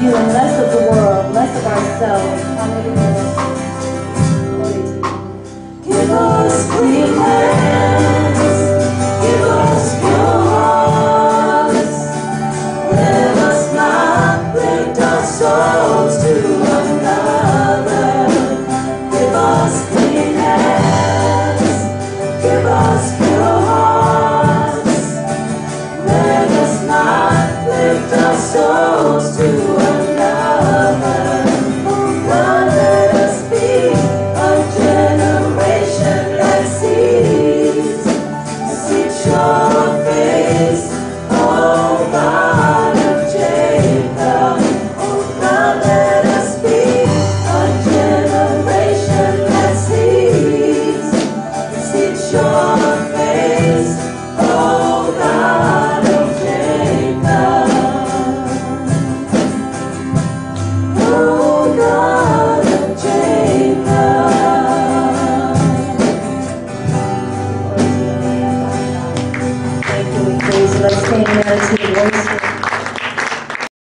you and less of the world, less of ourselves. Hallelujah. Give us clean hands, give us pure hearts. Let us not lift our souls to another. Give us clean hands, give us pure hearts. Let us not lift our souls to another. Oh God, let us be a generation that sees your face, oh God of Jacob. Oh God, let us be a generation that sees your